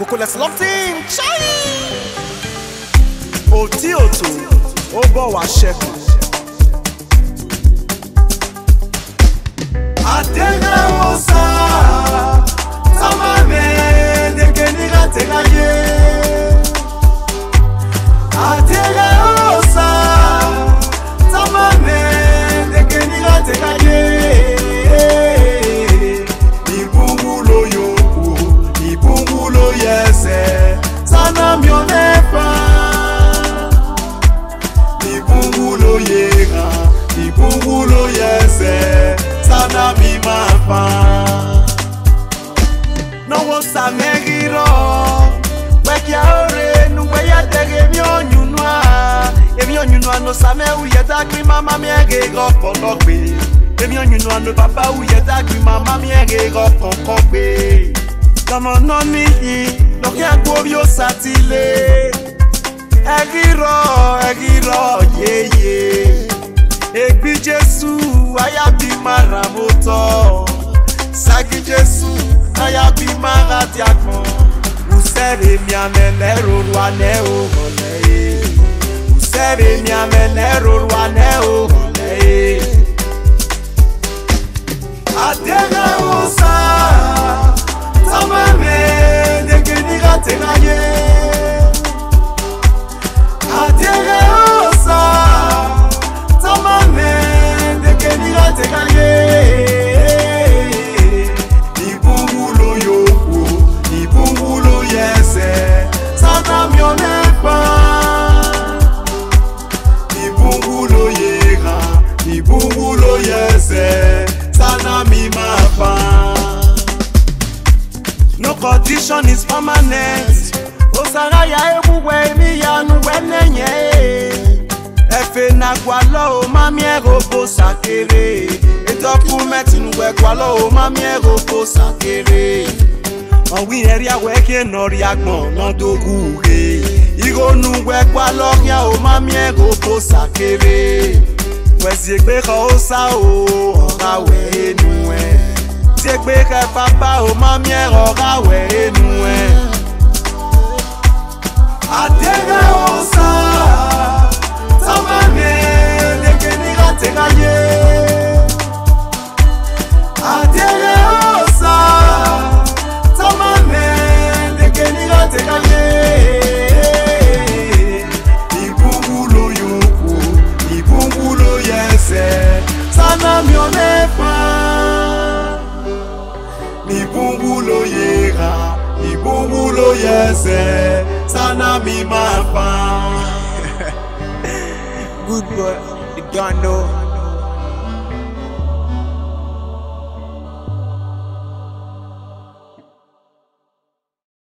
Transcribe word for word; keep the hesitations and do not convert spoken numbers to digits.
Coco, let's lock in. Chai! Oti oto, obo wa sheku. Atega osa, samame dekeniga tegaye. Atega osa, samame dekeniga tegaye. Ibungulo yoko, ibungulo yese, sana mionefa. Ibungulo yega, ibungulo yese, sana mi mapa. No was a megiro, weki aore, nuwe ya tege mionyunwa. Emionyunwa no same uyeta kwi mama miege go kokokbe. Emionyunwa no papa uyeta kwi mama miege go kokokbe. Kama noni hi, loke akwobyo satile. Egiro, egiro, ye ye. Egbi Jesu, ayabi maramoto. Sagi Jesu, ayabi maratiakmo. Usere mi amenero ruane o hole. Usere mi amenero ruane o hole. Atega osa, tamame dekeniga tegaye. Atega osa, tamame dekeniga tegaye. Ibungulo yoko, ibungulo yese, sana mionefa. Ibungulo yega, ibungulo yese, sana mi mapa. No condition is permanent. Osara ya ebuwe mi ya nuwenenye. Efe na gwalo o mami erobo sakere. E document nuwe gwalo o mami erobo sakere. Owi area weke nori agbon no doguge. Igo nuwe gwalo ya o mami erobo sakere. Wezi egbe ka osa o ora we nuwe. Zegbe ka papa o mami ora we nuwe. Atega osa, tamame dekeniga tegaye. Atega osa, tamame dekeniga tegaye. Ibungulo yoko, ibungulo yese, sana mionefa. Ibungulo yega, ibungulo yese, sana mi mapa. Good boy, you don't know.